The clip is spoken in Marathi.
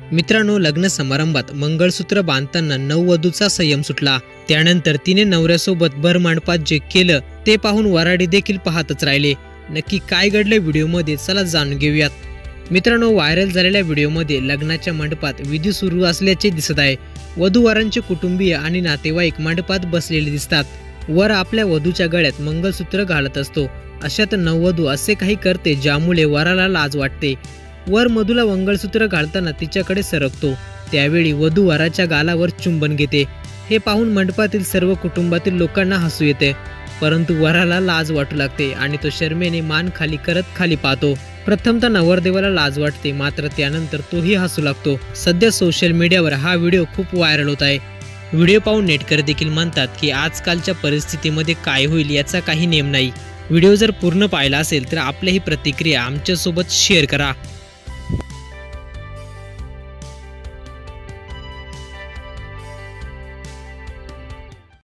मित्रांनो, लग्न समारंभात मंगळसूत्र बांधताना नववधूचा संयम सुटला। त्यानंतर तिने नवऱ्यासोबत भरमांडपात जे केलं ते पाहून वऱ्हाडी देखील पाहतच राहिले। नक्की काय घडलं व्हिडिओमध्ये, चला जाणून घेऊयात। मित्रांनो, व्हायरल झालेल्या व्हिडिओमध्ये लग्नाच्या मंडपात विधी सुरू असल्याचे दिसत आहे। वधूवरांचे कुटुंबीय आणि नातेवाईक मंडपात बसलेले दिसतात। वर आपल्या वधूच्या गळ्यात मंगळसूत्र घालत असतो। अशात नववधू असे काही करते ज्यामुळे वराला लाज वाटते। वर मधूला मंगळसूत्र घालताना तिच्याकडे सरकतो, त्यावेळी वधू वराच्या गालावर चुंबन घेते। हे पाहून मंडपातील सर्व कुटुंबातील लोकांना हसू येते, परंतु वराला लाज वाटू लागते आणि तो शरमेने मान खाली करत खाली पाहतो। प्रथमतः नवरदेवाला लाज वाटते, मात्र त्यानंतर तोही हसू लागतो। सध्या सोशल मीडियावर हा व्हिडिओ खूप व्हायरल होत आहे। व्हिडिओ पाहून नेटकर देखील म्हणतात की आजकालच्या परिस्थितीमध्ये काय होईल याचा काही नेम नाही। व्हिडिओ जर पूर्ण पाहिला असेल तर आपली ही प्रतिक्रिया आमच्यासोबत शेअर करा।